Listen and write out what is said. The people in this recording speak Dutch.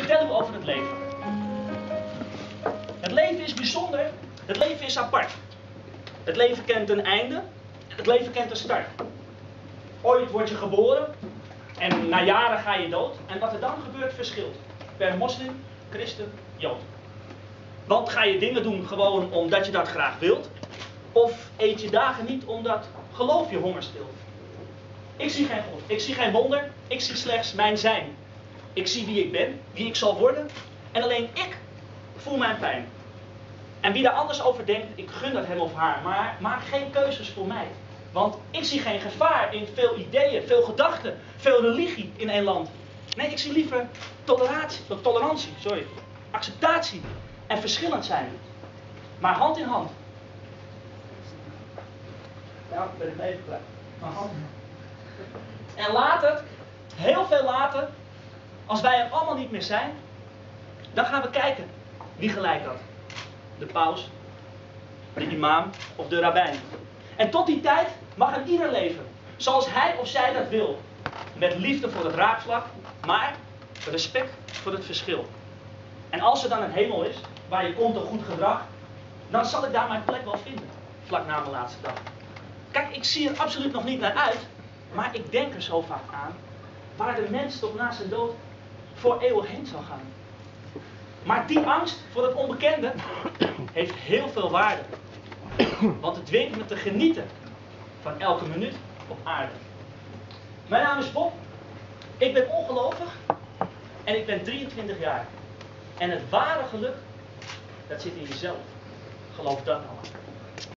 vertel u over het leven. Het leven is bijzonder. Het leven is apart. Het leven kent een einde. Het leven kent een start. Ooit word je geboren. En na jaren ga je dood. En wat er dan gebeurt verschilt. Per moslim, christen, jood. Want ga je dingen doen gewoon omdat je dat graag wilt? Of eet je dagen niet omdat geloof je honger stilt? Ik zie geen God. Ik zie geen wonder. Ik zie slechts mijn zijn. Ik zie wie ik ben, wie ik zal worden. En alleen ik voel mijn pijn. En wie daar anders over denkt, ik gun dat hem of haar. Maar maak geen keuzes voor mij. Want ik zie geen gevaar in veel ideeën, veel gedachten, veel religie in één land. Nee, ik zie liever tolerantie, acceptatie en verschillend zijn. Maar hand in hand. Ja, ben ik even kwijt. Maar hand in hand. En later, heel veel later, als wij er allemaal niet meer zijn, dan gaan we kijken wie gelijk had. De paus, de imam of de rabbijn. En tot die tijd mag een ieder leven zoals hij of zij dat wil. Met liefde voor het raakvlak, maar respect voor het verschil. En als er dan een hemel is, waar je komt door goed gedrag, dan zal ik daar mijn plek wel vinden, vlak na mijn laatste dag. Kijk, ik zie er absoluut nog niet naar uit, maar ik denk er zo vaak aan, waar de mens tot na zijn dood voor eeuwig heen zal gaan. Maar die angst voor het onbekende heeft heel veel waarde. Want het dwingt me te genieten van elke minuut op aarde. Mijn naam is Bob. Ik ben ongelovig. En ik ben 23 jaar. En het ware geluk, dat zit in jezelf. Geloof dat nou maar.